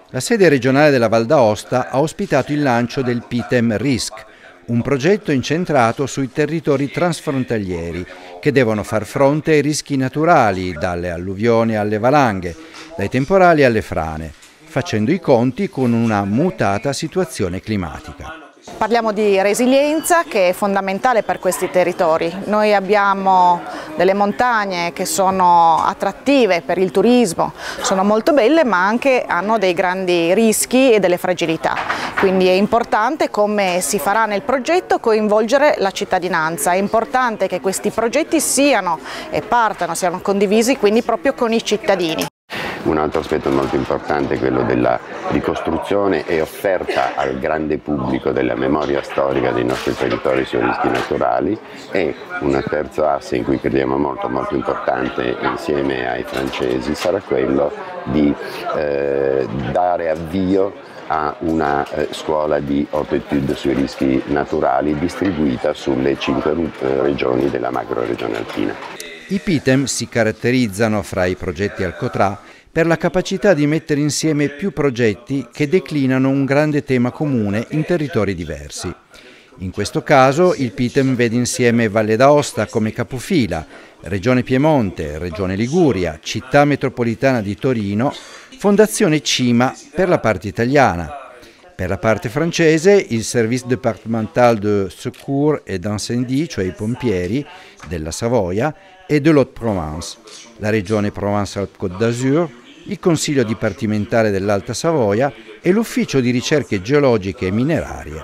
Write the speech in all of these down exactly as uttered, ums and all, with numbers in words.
La sede regionale della Val d'Aosta ha ospitato il lancio del Pitem Risk, un progetto incentrato sui territori transfrontalieri che devono far fronte ai rischi naturali, dalle alluvioni alle valanghe, dai temporali alle frane, facendo i conti con una mutata situazione climatica. Parliamo di resilienza che è fondamentale per questi territori. Noi abbiamo delle montagne che sono attrattive per il turismo, sono molto belle ma anche hanno dei grandi rischi e delle fragilità. Quindi è importante, come si farà nel progetto, coinvolgere la cittadinanza. È importante che questi progetti siano e partano, siano condivisi quindi proprio con i cittadini. Un altro aspetto molto importante è quello della ricostruzione e offerta al grande pubblico della memoria storica dei nostri territori sui rischi naturali, e un terzo asse in cui crediamo molto molto importante insieme ai francesi sarà quello di eh, dare avvio a una eh, scuola di haute étude sui rischi naturali distribuita sulle cinque eh, regioni della macro-regione alpina. I Pitem si caratterizzano fra i progetti Alcotra per la capacità di mettere insieme più progetti che declinano un grande tema comune in territori diversi. In questo caso il Pitem vede insieme Valle d'Aosta come capofila, Regione Piemonte, Regione Liguria, Città Metropolitana di Torino, Fondazione Cima per la parte italiana. Per la parte francese il Service départemental de secours et d'incendie, cioè i pompieri della Savoia, e de l'Haute-Provence, la Regione Provence-Alpes-Côte d'Azur, il Consiglio dipartimentale dell'Alta Savoia e l'Ufficio di ricerche geologiche e minerarie.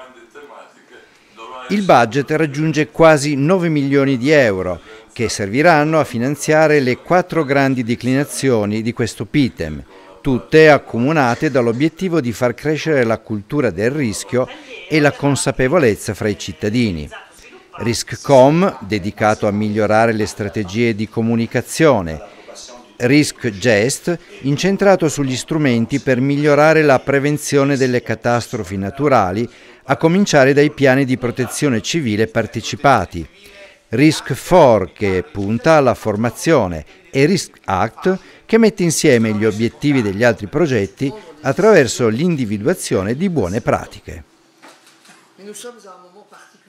Il budget raggiunge quasi nove milioni di euro, che serviranno a finanziare le quattro grandi declinazioni di questo Pitem, tutte accomunate dall'obiettivo di far crescere la cultura del rischio e la consapevolezza fra i cittadini. RiskCom, dedicato a migliorare le strategie di comunicazione, RiskGest, incentrato sugli strumenti per migliorare la prevenzione delle catastrofi naturali, a cominciare dai piani di protezione civile partecipati, RiskFor, che punta alla formazione, e RiskAct, che mette insieme gli obiettivi degli altri progetti attraverso l'individuazione di buone pratiche.